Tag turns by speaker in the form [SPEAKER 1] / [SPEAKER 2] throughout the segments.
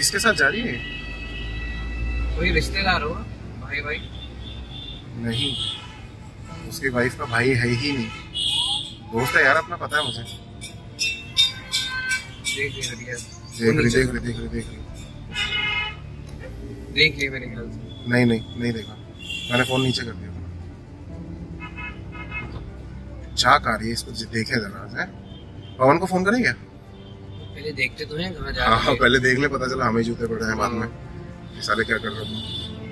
[SPEAKER 1] किसके साथ जा रही है?
[SPEAKER 2] कोई रिश्तेदार हो? भाई भाई
[SPEAKER 1] नहीं, उसकी वाइफ का भाई है ही नहीं, दोस्त है यार अपना, पता है मुझे।
[SPEAKER 2] देख ले मेरे ख्याल से।
[SPEAKER 1] नहीं देखा, मैंने फोन नीचे कर दिया। चाक आ रही है, इसको देखे जरा। पवन को फोन करें क्या?
[SPEAKER 2] पहले देखते तो हैं कहाँ जा रहे हैं।
[SPEAKER 1] हाँ पहले देख ले, पता चला हमें जूते पड़े हैं बाद में। ये साले क्या कर रहे हो?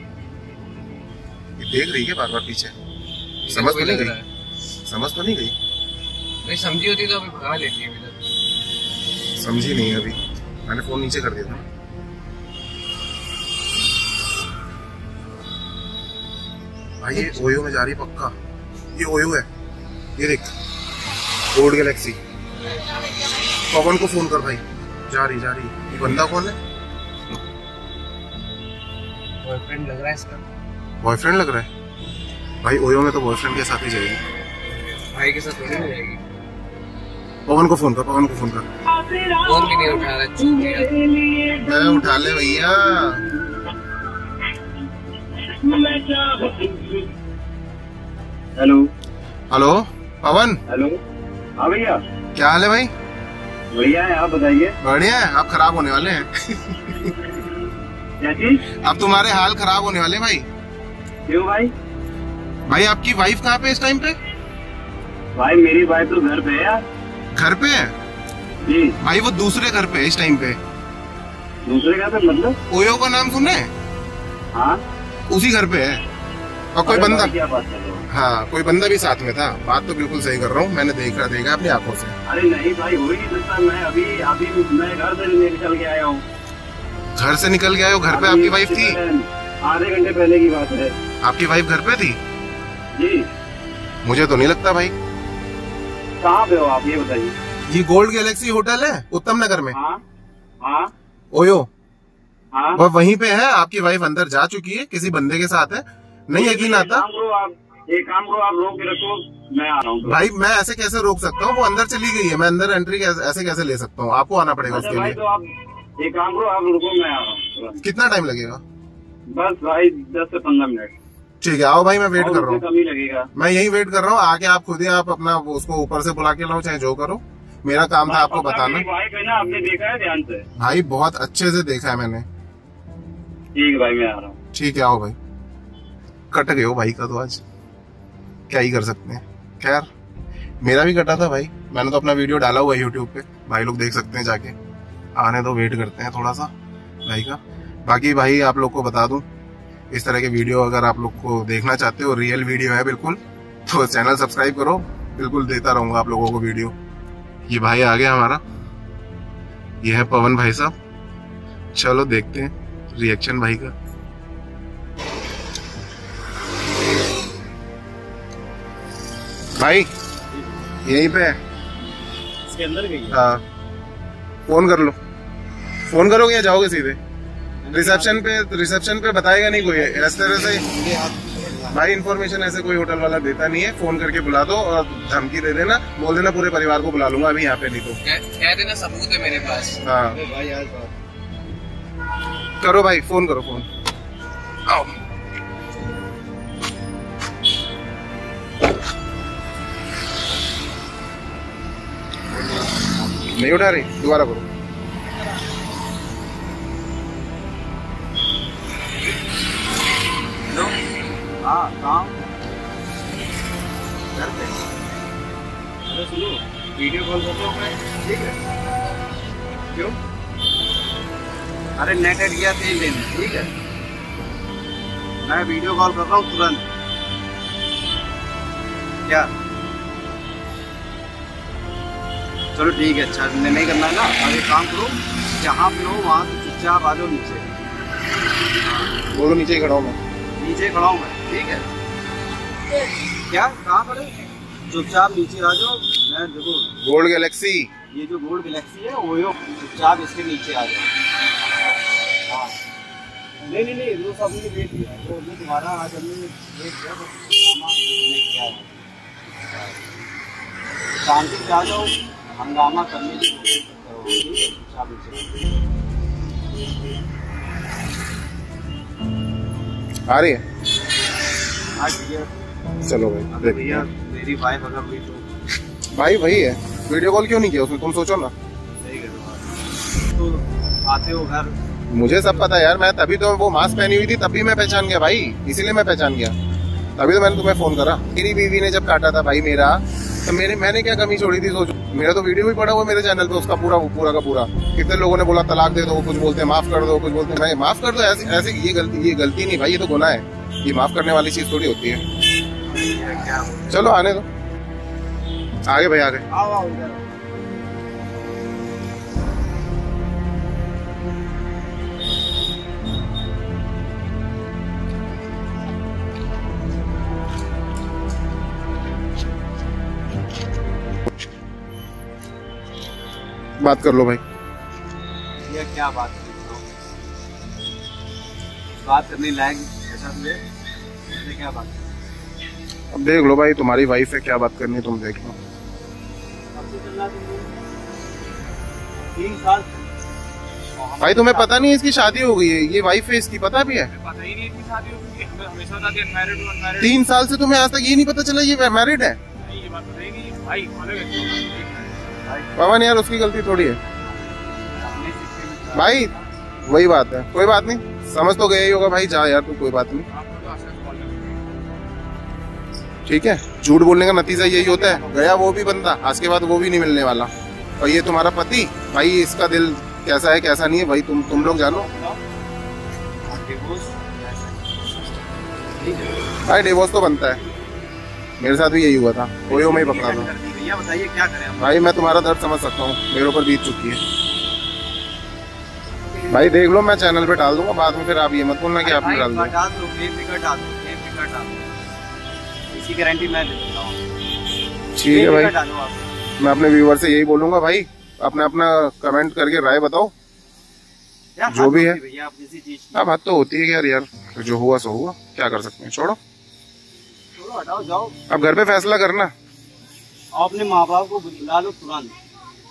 [SPEAKER 1] ये देख रही है बार बार पीछे, समझ तो नहीं गई? समझ तो नहीं गई?
[SPEAKER 2] नहीं समझी होती तो अभी भगा लेती है।
[SPEAKER 1] समझी नहीं अभी, मैंने फोन नीचे कर दिया था। भाई ये ओयो में जा रही है पक्का, ये ओयो है, ये देख गोल्ड गैलेक्सी। पवन को फोन कर भाई, जा रही। ये बंदा कौन है?
[SPEAKER 2] बॉयफ्रेंड लग रहा है इसका।
[SPEAKER 1] बॉयफ्रेंड लग रहा है भाई, ओयो में तो बॉयफ्रेंड के साथ ही जाएगी,
[SPEAKER 2] भाई के साथ थोड़ी हो जाएगी।
[SPEAKER 1] पवन को फोन कर।
[SPEAKER 2] फोन भी नहीं उठा रहा, चुप गया।
[SPEAKER 1] मैं उठा ले भैया। हेलो पवन।
[SPEAKER 3] हेलो, हाँ भैया,
[SPEAKER 1] क्या हाल है भाई?
[SPEAKER 3] बढ़िया है, आप बताइए।
[SPEAKER 1] बढ़िया है, आप खराब होने वाले हैं।
[SPEAKER 3] क्या चीज?
[SPEAKER 1] अब तुम्हारे हाल खराब होने वाले हैं भाई।
[SPEAKER 3] क्यों भाई?
[SPEAKER 1] भाई आपकी वाइफ कहाँ पे इस टाइम पे?
[SPEAKER 3] भाई मेरी वाइफ तो घर पे है यार।
[SPEAKER 1] घर पे है
[SPEAKER 3] जी
[SPEAKER 1] भाई, वो दूसरे घर पे है इस टाइम पे।
[SPEAKER 3] दूसरे घर पे मतलब?
[SPEAKER 1] ओयो का नाम सुने?
[SPEAKER 3] हाँ
[SPEAKER 1] उसी घर पे है। और कोई बंदा,
[SPEAKER 3] क्या बात कर रहे हो?
[SPEAKER 1] हाँ कोई बंदा भी साथ में था। बात तो बिल्कुल सही कर रहा हूँ, मैंने देखा अपनी आंखों से।
[SPEAKER 3] अरे नहीं भाई, हो ही नहीं सकता। मैं अभी मैं घर से निकल के आया हूँ।
[SPEAKER 1] घर से निकल के आए हो? घर पे आपकी वाइफ थी?
[SPEAKER 3] आधे घंटे पहले की बात है।
[SPEAKER 1] आपकी वाइफ घर पे थी?
[SPEAKER 3] जी।
[SPEAKER 1] मुझे तो नहीं लगता भाई।
[SPEAKER 3] कहाँ पे हो आप, ये बताइए।
[SPEAKER 1] ये गोल्ड गैलेक्सी होटल है उत्तम नगर में।
[SPEAKER 3] हाँ
[SPEAKER 1] ओयो,
[SPEAKER 3] हाँ,
[SPEAKER 1] वह वहीं पे है। आपकी वाइफ अंदर जा चुकी है, किसी बंदे के साथ है। नहीं यकीन आता?
[SPEAKER 3] एक काम करो, आप रोक के रखो, मैं आ रहा हूँ।
[SPEAKER 1] भाई मैं ऐसे कैसे रोक सकता हूँ? वो अंदर चली गई है, मैं अंदर एंट्री ऐसे कैसे ले सकता हूँ? आपको आना पड़ेगा उसके लिए।
[SPEAKER 3] तो आप एक काम करो, आप रुको, मैं आ रहा हूँ।
[SPEAKER 1] कितना टाइम लगेगा?
[SPEAKER 3] बस भाई 10 से 15 मिनट।
[SPEAKER 1] ठीक है, आओ भाई, मैं वेट कर रहा हूँ।
[SPEAKER 3] कम ही लगेगा।
[SPEAKER 1] मैं यही वेट कर रहा हूँ, आके आप खुद ही आप अपना उसको ऊपर से बुला के लाओ, चाहे जो करो। मेरा काम था आपको बताना।
[SPEAKER 3] वाइफ है ना, आपने देखा है ध्यान से?
[SPEAKER 1] भाई बहुत अच्छे से देखा है मैंने।
[SPEAKER 3] ठीक है भाई, मैं आ रहा हूँ।
[SPEAKER 1] ठीक है आओ भाई। कट गए हो भाई का तो आज, क्या ही कर सकते हैं। खैर मेरा भी कटा था भाई, मैंने तो अपना वीडियो डाला हुआ है यूट्यूब पे, भाई लोग देख सकते हैं जाके। आने तो वेट करते हैं थोड़ा सा भाई का। बाकी भाई आप लोग को बता दूं, इस तरह के वीडियो अगर आप लोग को देखना चाहते हो, रियल वीडियो है बिल्कुल, तो चैनल सब्सक्राइब करो, बिल्कुल देता रहूंगा आप लोगों को वीडियो। ये भाई आ गया हमारा, ये है पवन भाई साहब। चलो देखते हैं रिएक्शन भाई का। भाई यहीं पे है,
[SPEAKER 3] इसके अंदर गई है?
[SPEAKER 1] हाँ फोन कर लो। फोन करोगे या जाओगे सीधे? रिसेप्शन पे बताएगा नहीं कोई, इस तरह से भाई इन्फॉर्मेशन ऐसे कोई होटल वाला देता नहीं है। फोन करके बुला दो और धमकी दे देना, बोल देना पूरे परिवार को बुला लूंगा अभी यहाँ पे, नहीं तो
[SPEAKER 2] कह देना सबूत है मेरे पास।
[SPEAKER 1] हाँ
[SPEAKER 3] भाई आज
[SPEAKER 1] करो भाई, फोन करो, फोन आओ। नहीं उठा रही, दोबारा करो।
[SPEAKER 3] हाँ कहाँ? घर पे। अरे सुनो, वीडियो कॉल करता हूँ मैं, ठीक है? क्यों? अरे नेट एड गया तेल लेने, ठीक है? मैं वीडियो कॉल कर रहा हूँ तुरंत। क्या? चलो ठीक है, अच्छा नहीं करना है ना। अब एक काम करो, जहाँ पे हो वहाँ से चुपचाप आ जाओ नीचे।
[SPEAKER 1] बोलो नीचे ही खड़ा हूँ मैं।
[SPEAKER 3] नीचे खड़ा हूँ मैं, ठीक है? क्या कहाँ पर है? चुपचाप नीचे आ जाओ। मैं देखो
[SPEAKER 1] गोल्ड गैलेक्सी,
[SPEAKER 3] ये जो गोल्ड गैलेक्सी है वो चुपचाप इसके नीचे आ जाओ। हाँ नहीं वो सब हमने देख लिया, वो तुम्हारा आज हमने देख लिया, शांति से आ जाओ, हंगामा करने की कोशिश करो, ठीक है? चुपचाप नीचे।
[SPEAKER 1] आ रही है?
[SPEAKER 3] आज भैया
[SPEAKER 1] चलो भाई
[SPEAKER 3] अगर भैया मेरी वाइफ अगर हुई तो
[SPEAKER 1] भाई वही है, वीडियो कॉल क्यों नहीं किया उसने, तुम सोचो ना।
[SPEAKER 3] सही करो, तो आते हो घर।
[SPEAKER 1] मुझे सब पता है यार, मैं तभी तो वो मास्क पहनी हुई थी तभी मैं पहचान गया भाई, इसीलिए मैं पहचान गया, तभी तो मैंने तुम्हें फोन करा। मेरी बीवी ने जब काटा था भाई मेरा, तो मैंने क्या कमी छोड़ी थी सोचो। मेरा तो वीडियो भी पड़ा हुआ मेरे चैनल पे उसका पूरा का पूरा। कितने लोगों ने बोला तलाक दे दो, कुछ बोलते हैं माफ कर दो, कुछ बोलते हैं भाई माफ कर दो। ऐसे ये गलती नहीं भाई, ये तो गुनाह है, ये माफ करने वाली चीज थोड़ी होती है। चलो आने दो, आगे भाई आगे।
[SPEAKER 3] आओ इधर।
[SPEAKER 1] बात कर लो भाई।
[SPEAKER 3] ये क्या बात कर रहे हो? बात करने लायक ऐसा तुझे क्या बात?
[SPEAKER 1] अब देख लो भाई, तुम्हारी वाइफ है, क्या बात करनी है तुम देख लो।
[SPEAKER 3] 3 साल
[SPEAKER 1] भाई तुम्हें पता नहीं है इसकी शादी हो गई है, ये वाइफ है इसकी, पता भी है?
[SPEAKER 2] पता ही नहीं इसकी शादी होगी, हमें हमेशा बताती है अनमैरिड हूं अनमैरिड।
[SPEAKER 1] 3 साल से तुम्हें आज तक ये नहीं पता चला ये मैरिड है?
[SPEAKER 2] नहीं ये बात पता ही नहीं भाई, अलग है
[SPEAKER 1] पवन यार उसकी गलती थोड़ी है भाई, वही बात है, कोई बात नहीं, समझ तो गया ही होगा भाई, जा यार तू, कोई बात नहीं, ठीक है। झूठ बोलने का नतीजा यही होता है, गया वो भी बंदा, आज के बाद वो भी नहीं मिलने वाला। और ये तुम्हारा पति भाई, इसका दिल कैसा है कैसा नहीं है भाई तुम लोग जानो भाई। डिवोर्स तो बनता है, मेरे साथ भी यही हुआ था, ओयो में ही पकड़ा था।
[SPEAKER 3] भैया बताइए क्या करें
[SPEAKER 1] भाई मैं तुम्हारा दर्द समझ सकता हूँ, मेरे ऊपर बीत चुकी है भाई, देख लो मैं चैनल पे डाल दूंगा, बाद में फिर आप ये मत बोलना कि आपने डाल दिया।
[SPEAKER 3] डाल दो, बेफिक्र डाल दो, इसी गारंटी मैं ले लेता हूँ।
[SPEAKER 1] ठीक है भाई, मैं अपने व्यूअर से यही बोलूंगा भाई, अपना कमेंट करके राय बताओ जो भी है। हाँ बात तो होती है यार, जो हुआ सो हुआ, क्या कर सकते हैं, छोड़ो
[SPEAKER 3] हटाओ जाओ।
[SPEAKER 1] अब घर पे फैसला करना,
[SPEAKER 3] अपने माँ बाप को बुला लो तुरंत,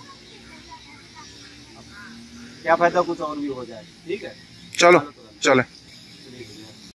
[SPEAKER 3] क्या फायदा कुछ और भी हो जाए, ठीक है।
[SPEAKER 1] चलो चले।